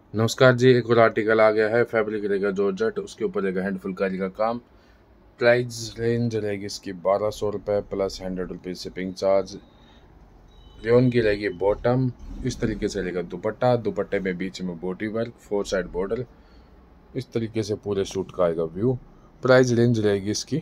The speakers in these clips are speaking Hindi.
नमस्कार जी, एक और आर्टिकल आ गया है। फैब्रिक रहेगा जॉर्जेट, उसके ऊपर रहेगा हैंड फुलकारी का काम। प्राइस रेंज रहेगी इसकी 1200 रुपये plus 100 rupees shipping charge. Rayon की रहेगी बॉटम। इस तरीके से रहेगा दुपट्टा। दुपट्टे में बीच में बोटी वर्क, 4 साइड बॉर्डर। इस तरीके से पूरे सूट का आएगा व्यू। प्राइस रेंज रहेगी इसकी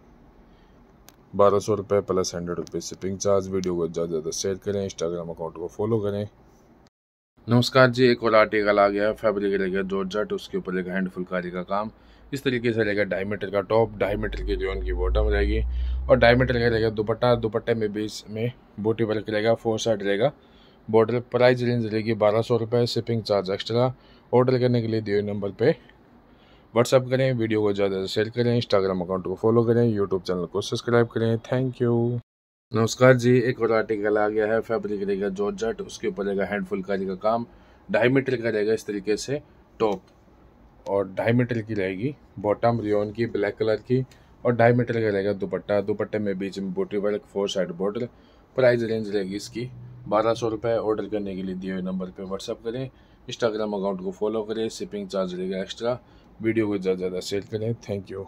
1200 रुपये plus 100 rupees shipping charge. Video को ज़्यादा से ज़्यादा शेयर करें, इंस्टाग्राम अकाउंट को फॉलो करें। नमस्कार जी, एक और आर्टिकल आ गया है। फैब्रिक रहेगा जॉर्जेट, उसके ऊपर रहेगा हैंड फुलकारी का काम। इस तरीके से रहेगा डायमीटर का टॉप, डायमीटर की रेयन की बॉटम रहेगी और डायमीटर का रहेगा दुपट्टा। दुपट्टे में बीच में बूटी वर्क रहेगा, 4 साइड रहेगा बॉर्डर। प्राइस रेंज रहेगी 1200 रुपये, शिपिंग चार्ज एक्स्ट्रा। ऑर्डर करने के लिए दिए नंबर पे व्हाट्सअप करें, वीडियो को ज़्यादा से शेयर करें, इंस्टाग्राम अकाउंट को फॉलो करें, यूट्यूब चैनल को सब्सक्राइब करें। Thank you. नमस्कार जी, एक और आर्टिकल आ गया है। फैब्रिक रहेगा जॉर्जेट, उसके ऊपर रहेगा हैंड फुलकारी का काम। 2.5 मीटर का रहेगा इस तरीके से टॉप और 2.5 मीटर की रहेगी बॉटम रेयन की ब्लैक कलर की और 2.5 मीटर का रहेगा दुपट्टा। दुपट्टे में बीच में बूटी work, 4 side border. Price range रहेगी इसकी 1200 रुपये। ऑर्डर करने के लिए दिए हुए नंबर पर व्हाट्सअप करें, इंस्टाग्राम अकाउंट को फॉलो करें, शिपिंग चार्ज रहेगा एक्स्ट्रा। वीडियो को ज़्यादा से ज़्यादा शेयर करें। Thank you.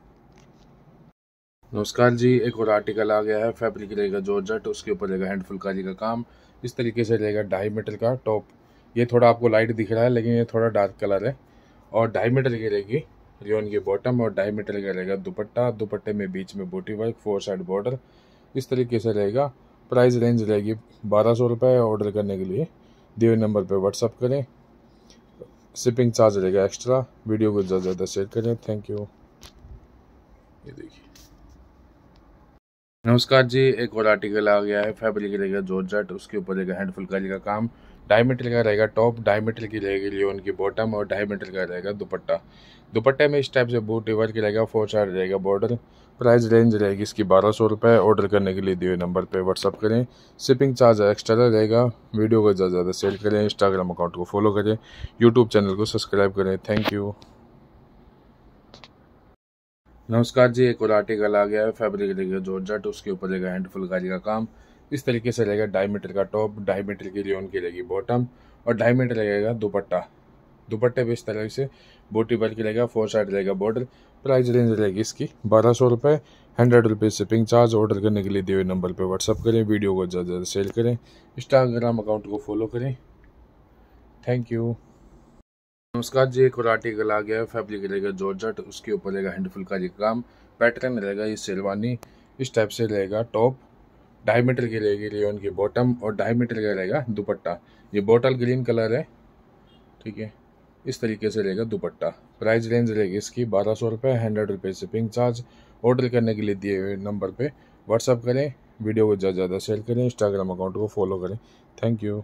नमस्कार जी, एक और आर्टिकल आ गया है। फैब्रिक रहेगा जॉर्जेट, उसके ऊपर रहेगा हैंड फुलकारी का काम। इस तरीके से रहेगा 2.5 मीटर का टॉप। ये थोड़ा आपको लाइट दिख रहा है लेकिन ये थोड़ा डार्क कलर है। और 2.5 मीटर की रहेगी रेयन की बॉटम और 2.5 मीटर का रहेगा दुपट्टा। दुपट्टे में बीच में बूटी वर्क, 4 साइड बॉर्डर। इस तरीके से रहेगा। प्राइस रेंज रहेगी 1200 रुपये। ऑर्डर करने के लिए दिए हुए नंबर पर व्हाट्सअप करें, शिपिंग चार्ज रहेगा एक्स्ट्रा। वीडियो को ज़्यादा से ज़्यादा शेयर करें। Thank you. ये देखिए। नमस्कार जी, एक और आर्टिकल आ गया है। फैब्रिक रहेगा जॉर्जेट, उसके ऊपर रहेगा हैंड फुलकारी का काम। 2.5 मीटर का रहेगा टॉप, 2.5 मीटर की रहेगी रेयन की बॉटम और 2.5 मीटर का रहेगा दुपट्टा। दुपट्टे में इस टाइप से बूटी वर्क रहेगा, 4 साइड रहेगा बॉर्डर। प्राइस रेंज रहेगी इसकी 1200 रुपये। ऑर्डर करने के लिए दिए नंबर पर व्हाट्सअप करें, शिपिंग चार्ज एक्स्ट्रा रहेगा। वीडियो को ज़्यादा से ज़्यादा शेयर करें, इंस्टाग्राम अकाउंट को फॉलो करें, यूट्यूब चैनल को सब्सक्राइब करें। Thank you. नमस्कार जी, एक और आर्टिकल आ गया है। फैब्रिक रहेगा जॉर्जेट, उसके ऊपर रहेगा हैंड फुलकारी का काम। इस तरीके से रहेगा 2.5 मीटर का टॉप, 2.5 मीटर की रेयन की रहेगी बॉटम और 2.5 मीटर रहेगा दुपट्टा। दुपट्टे पे इस तरह से बूटी वर्क रहेगा, 4 साइड रहेगा बॉर्डर। प्राइस रेंज रहेगी इसकी 1200 रुपये, 100 रुपीज़ शिपिंग चार्ज। ऑर्डर करने के लिए दिए हुए नंबर पर व्हाट्सअप करें, वीडियो को ज़्यादा से ज़्यादा शेयर करें, इंस्टाग्राम अकाउंट को फॉलो करें। Thank you. नमस्कार जी, एक और आर्टिकल आ गया है। फैब्रिक रहेगा जॉर्जेट, उसके ऊपर रहेगा हैंड फुलकारी का काम। पैटर्न रहेगा ये शेरवानी। इस टाइप से रहेगा टॉप। 2.5 मीटर की रहेगी रेयन की बॉटम और 2.5 मीटर का रहेगा दुपट्टा। ये बॉटल ग्रीन कलर है, ठीक है। इस तरीके से रहेगा दुपट्टा। प्राइस रेंज रहेगी इसकी 1200 रुपये, 100 रुपये शिपिंग चार्ज। ऑर्डर करने के लिए दिए हुए नंबर पर व्हाट्सअप करें, वीडियो को ज़्यादा से ज़्यादा शेयर करें, इंस्टाग्राम अकाउंट को फॉलो करें। Thank you.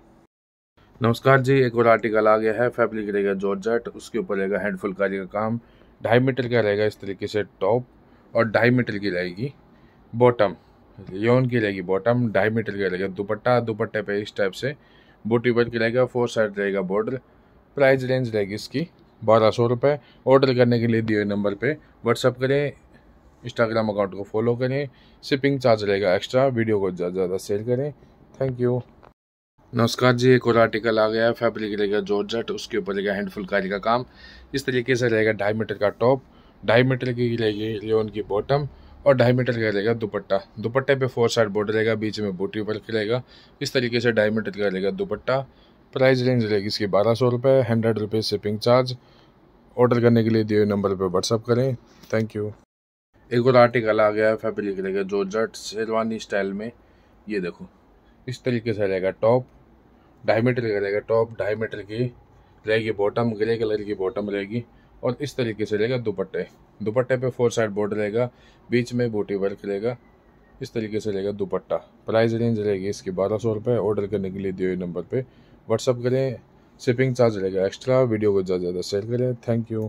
नमस्कार जी, एक और आर्टिकल आ गया है। फैब्रिक रहेगा जॉर्जेट, उसके ऊपर रहेगा हैंड फुलकारी का काम। 2.5 मीटर का रहेगा इस तरीके से टॉप और 2.5 मीटर की रहेगी बॉटम। रेयन की रहेगी बॉटम, 2.5 मीटर का रहेगा दुपट्टा। दुपट्टे पे इस टाइप से बूटी वर्क रहेगा, 4 साइड रहेगा बॉर्डर। प्राइस रेंज रहेगी इसकी 1200 रुपये। ऑर्डर करने के लिए दिए नंबर पर व्हाट्सअप करें, इंस्टाग्राम अकाउंट को फॉलो करें, शिपिंग चार्ज रहेगा एक्स्ट्रा। वीडियो को ज़्यादा से ज़्यादा शेयर करें। Thank you. नमस्कार जी, एक और आर्टिकल आ गया है। फैब्रिक रहेगा जॉर्जेट, उसके ऊपर रहेगा हैंड फुलकारी का काम। इस तरीके से रहेगा 2.5 मीटर का टॉप, 2.5 मीटर की रहेगी रेयन की बॉटम और 2.5 मीटर का रहेगा दुपट्टा। दुपट्टे पे 4 साइड बॉर्डर रहेगा, बीच में बूटी वर्क रहेगा। इस तरीके से 2.5 मीटर का रहेगा दुपट्टा। प्राइस रेंज रहेगी इसकी 1200 रुपये, 100 रुपये शिपिंग चार्ज। ऑर्डर करने के लिए दिए हुए नंबर पर व्हाट्सअप करें। Thank you. एक और आर्टिकल आ गया है। फैब्रिक रहेगा जॉर्जेट शेरवानी स्टाइल में। ये देखो, इस तरीके से रहेगा टॉप, 2.5 मीटर का रहेगा टॉप, 2.5 मीटर की रहेगी बॉटम, ग्रे कलर की बॉटम रहेगी और इस तरीके से रहेगा दुपट्टे। दुपट्टे पे 4 साइड बॉर्डर रहेगा, बीच में बूटी वर्क रहेगा। इस तरीके से रहेगा दुपट्टा। प्राइस रेंज रहेगी इसकी 1200 रुपये। ऑर्डर करने के लिए दिए हुए नंबर पे व्हाट्सअप करें, शिपिंग चार्ज रहेगा एक्स्ट्रा। वीडियो को ज़्यादा से ज़्यादा शेयर करें। Thank you.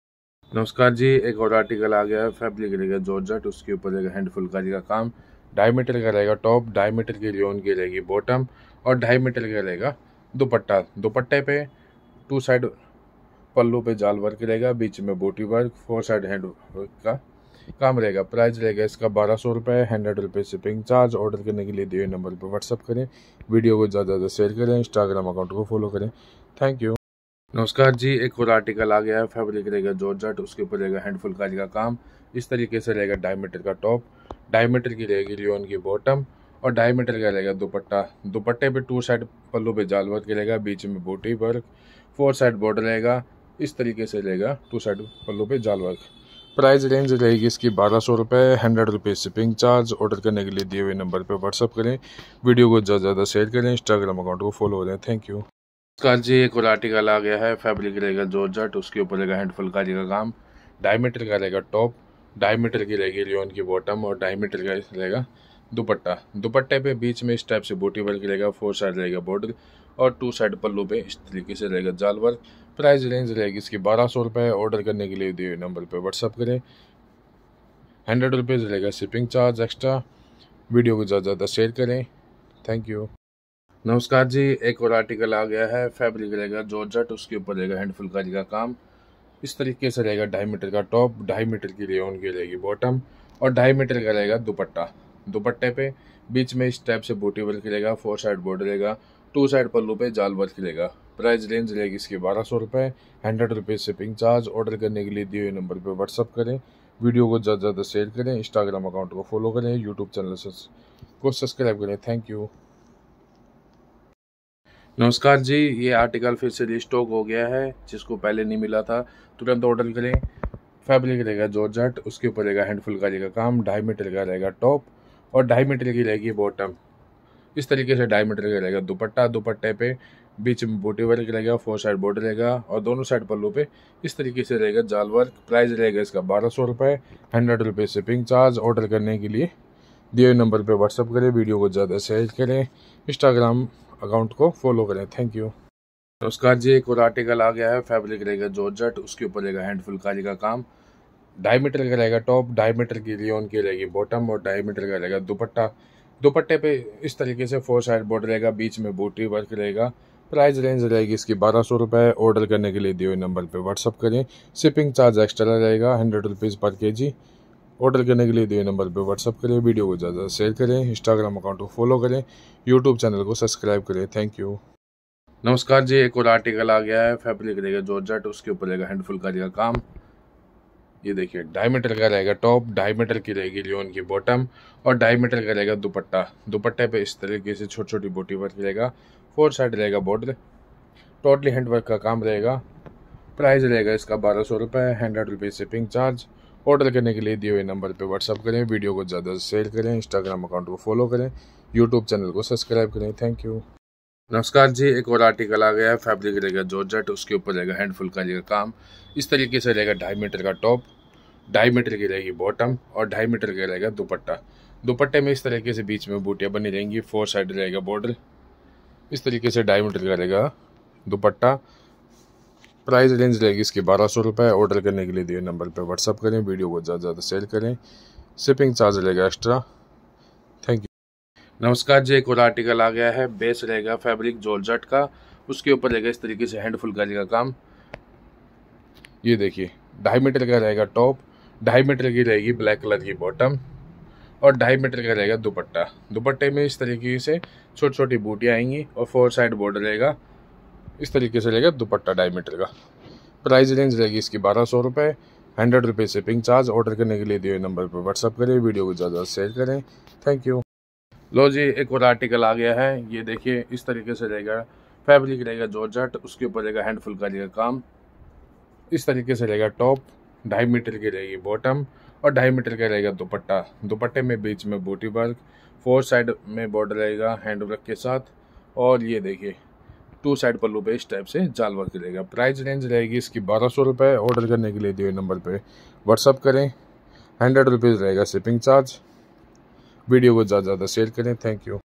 नमस्कार जी, एक और आर्टिकल आ गया है। फैब्रिक रहेगा जॉर्जेट, उसके ऊपर रहेगा हैंड फुलकारी का काम। 2.5 मीटर का रहेगा टॉप, 2.5 मीटर की रेयन की रहेगी बॉटम और 2.5 मीटर का रहेगा दुपट्टा। दुपट्टे पे 2 साइड पल्लू पे जाल वर्क रहेगा, बीच में बूटी वर्क, 4 साइड हैंड वर्क का काम रहेगा। प्राइस रहेगा इसका 1200 रुपये, 100 रुपये शिपिंग चार्ज। ऑर्डर करने के लिए दिए नंबर पर व्हाट्सअप करें, वीडियो को ज़्यादा से ज़्यादा शेयर करें, इंस्टाग्राम अकाउंट को फॉलो करें। Thank you. नमस्कार जी, एक और आर्टिकल आ गया है। फैब्रिक रहेगा जॉर्जेट, उसके ऊपर रहेगा हैंडफुल काज का काम। इस तरीके से रहेगा डायमीटर का टॉप, डायमीटर की रहेगी लियोन की बॉटम और डायमीटर का रहेगा दुपट्टा। दुपट्टे पे टू साइड पल्लू पे जाल वर्क रहेगा, बीच में बूटी वर्क, फोर साइड बॉर्डर रहेगा। इस तरीके से रहेगा टू साइड पल्लू पे जाल वर्क। प्राइस रेंज रहेगी इसकी 1200 रुपये, 100 रुपये शिपिंग चार्ज। ऑर्डर करने के लिए दिए हुए नंबर पर व्हाट्सअप करें, वीडियो को ज़्यादा से ज़्यादा शेयर करें, इंस्टाग्राम अकाउंट को फॉलो करें। Thank you. जी एक और आर्टिकल आ गया है। फैब्रिक रहेगा जॉर्जेट, उसके ऊपर रहेगा हैंड फुलकारी का काम। डायमीटर का रहेगा टॉप, डायमीटर की रहेगी लियोन की बॉटम और डायमीटर का रहेगा दुपट्टा। दुपट्टे पे बीच में इस टाइप से बूटी वर्क रहेगा, फोर साइड रहेगा बॉर्डर और टू साइड पल्लू पे इस तरीके से रहेगा जाल वर्क। प्राइस रेंज रहेगी इसकी 1200 रुपये। ऑर्डर करने के लिए दिए हुए नंबर पर व्हाट्सअप करें। 100 रुपीज़ रहेगा शिपिंग चार्ज एक्स्ट्रा। वीडियो को ज़्यादा से ज़्यादा शेयर करें। Thank you. नमस्कार जी, एक और आर्टिकल आ गया है। फैब्रिक रहेगा जॉर्जेट, उसके ऊपर रहेगा हैंड फुलकारी का काम। इस तरीके से रहेगा डायमीटर का टॉप, डायमीटर की रेयन की रहेगी बॉटम और डायमीटर का रहेगा दुपट्टा। दुपट्टे पे बीच में इस टाइप से बूटी वर्क रहेगा, फोर साइड बॉर्डर रहेगा, टू साइड पल्लू पे जाल वर्क रहेगा। प्राइस रेंज रहेगी इसकी 1200 रुपये, 100 रुपीज़ शिपिंग चार्ज। ऑर्डर करने के लिए दिए हुए नंबर पर व्हाट्सअप करें, वीडियो को ज़्यादा से ज़्यादा शेयर करें, इंस्टाग्राम अकाउंट को फॉलो करें, यूट्यूब चैनल को सब्सक्राइब करें। Thank you. नमस्कार जी, ये आर्टिकल फिर से रिस्टॉक हो गया है। जिसको पहले नहीं मिला था तुरंत ऑर्डर करें। फैब्रिक रहेगा जॉर्जेट, उसके ऊपर रहेगा हैंड फुलकारी का काम। डायमीटर का रहेगा टॉप और डायमीटर की रहेगी बॉटम। इस तरीके से डायमीटर का रहेगा दुपट्टा। दुपट्टे पे बीच में बूटी वर्क रहेगा, फोर साइड बॉर्डर रहेगा और दोनों साइड पल्लू पे इस तरीके से रहेगा जाल वर्क। प्राइस रहेगा इसका 1200 रुपये, 100 रुपये शिपिंग चार्ज। ऑर्डर करने के लिए दिए हुए नंबर पर व्हाट्सअप करें, वीडियो को ज़्यादा शेयर करें, इंस्टाग्राम अकाउंट को फॉलो करें। Thank you. नमस्कार जी, एक और आर्टिकल आ गया है। फैब्रिक रहेगा जॉर्जेट, उसके ऊपर रहेगा हैंड फुलकारी का काम। डायमीटर का रहेगा टॉप, डायमीटर की रेयन की रहेगी बॉटम और डायमीटर का रहेगा दुपट्टा। दुपट्टे पे इस तरीके से फोर साइड बॉर्डर रहेगा, बीच में बूटी वर्क रहेगा। प्राइस रेंज रहेगी इसकी 1200 रुपये। ऑर्डर करने के लिए दिए हुए नंबर पर व्हाट्सअप करें, शिपिंग चार्ज एक्स्ट्रा रहेगा 100 रुपीज़ पर केजी। ऑर्डर करने के लिए दिए नंबर पर व्हाट्सअप करें, वीडियो को ज़्यादा शेयर करें, इंस्टाग्राम अकाउंट को फॉलो करें, यूट्यूब चैनल को सब्सक्राइब करें। Thank you. नमस्कार जी, एक और आर्टिकल आ गया है। फैब्रिक रहेगा जॉर्जेट, उसके ऊपर रहेगा हैंड फुलकारी का काम। ये देखिए, डायमीटर का रहेगा टॉप, डायमीटर की रहेगी लियोन की बॉटम और डायमीटर का रहेगा दुपट्टा। दुपट्टे पे इस तरीके से छोटी छोटी बूटी वर्क रहेगा, फोर साइड रहेगा बॉर्डर, टोटली हैंड वर्क का काम रहेगा। प्राइस रहेगा इसका 1200 रुपये, 100 रुपीज़ शिपिंग चार्ज। ऑर्डर करने के लिए दिए हुए नंबर पर व्हाट्सअप करें, वीडियो को ज़्यादा शेयर करें, इंस्टाग्राम अकाउंट को फॉलो करें, यूट्यूब चैनल को सब्सक्राइब करें। Thank you. नमस्कार जी, एक और आर्टिकल आ गया है। फैब्रिक रहेगा जॉर्जेट, उसके ऊपर रहेगा हैंड फुलकारी का काम। इस तरीके से रहेगा डायमीटर का टॉप, डायमीटर की रहेगी बॉटम और डायमीटर का रहेगा दुपट्टा। दुपट्टे में इस तरीके से बीच में बूटियाँ बनी रहेंगी, फोर साइड रहेगा बॉर्डर। इस तरीके से डायमीटर का रहेगा दुपट्टा। प्राइस रेंज रहेगी इसकी 1200 रुपये। ऑर्डर करने के लिए दिए नंबर पर व्हाट्सअप करें, वीडियो को ज़्यादा से ज़्यादा शेयर करें, शिपिंग चार्ज रहेगा एक्स्ट्रा। Thank you. नमस्कार जी, एक और आर्टिकल आ गया है। बेस रहेगा फैब्रिक जॉर्जेट का, उसके ऊपर रहेगा इस तरीके से हैंड फुलकारी का काम। ये देखिए, डायमीटर का रहेगा टॉप, डायमीटर की रहेगी ब्लैक कलर की बॉटम और डायमीटर का रहेगा दुपट्टा। दुपट्टे में इस तरीके से छोटी छोटी बूटियाँ आएंगी और फोर साइड बॉर्डर रहेगा। इस तरीके से रहेगा दुपट्टा डायमीटर का। प्राइस रेंज रहेगी इसकी 1200 रुपये, 100 रुपये शिपिंग चार्ज। ऑर्डर करने के लिए दिए नंबर पर व्हाट्सअप करें, वीडियो को ज़्यादा शेयर करें। Thank you. लो जी, एक और आर्टिकल आ गया है। ये देखिए, इस तरीके से रहेगा फैब्रिक रहेगा जॉर्जेट, उसके ऊपर रहेगा हैंड फुलकारी का काम। इस तरीके से रहेगा टॉप, डायमीटर की रहेगी बॉटम और डायमीटर का रहेगा दुपट्टा। दुपट्टे में बीच में बूटी वर्क, फोर साइड में बॉर्डर रहेगा हैंड वर्क के साथ और ये देखिए टू साइड पल्लू पे इस टाइप से जाल वर्क रहेगा। प्राइस रेंज रहेगी इसकी 1200 रुपये। ऑर्डर करने के लिए दिए नंबर पे व्हाट्सअप करें, 100 रुपीज़ रहेगा शिपिंग चार्ज। वीडियो को ज़्यादा से ज़्यादा शेयर करें। Thank you.